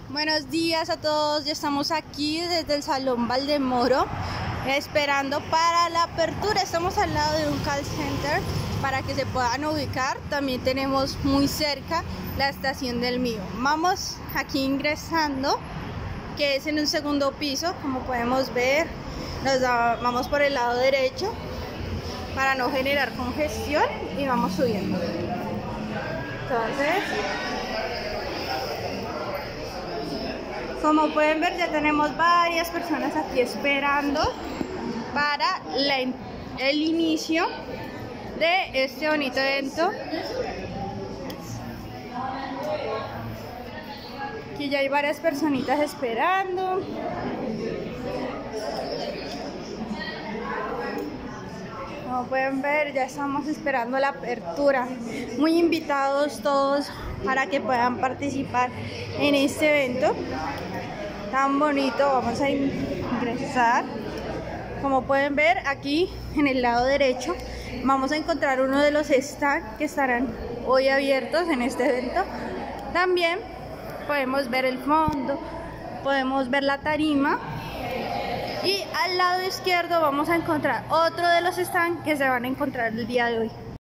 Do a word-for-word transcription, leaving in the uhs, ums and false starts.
Buenos días a todos, ya estamos aquí desde el Salón Valdemoro esperando para la apertura. Estamos al lado de un call center para que se puedan ubicar. También tenemos muy cerca la estación del Mío. Vamos aquí ingresando, que es en un segundo piso, como podemos ver. Nos da, vamos por el lado derecho para no generar congestión y vamos subiendo. Entonces, como pueden ver, ya tenemos varias personas aquí esperando para la, el inicio de este bonito evento. Aquí ya hay varias personitas esperando. Como pueden ver, ya estamos esperando la apertura. Muy invitados todos para que puedan participar en este evento tan bonito. Vamos a ingresar. Como pueden ver, aquí en el lado derecho vamos a encontrar uno de los stands que estarán hoy abiertos en este evento. También podemos ver el fondo, podemos ver la tarima. Y al lado izquierdo vamos a encontrar otro de los stands que se van a encontrar el día de hoy.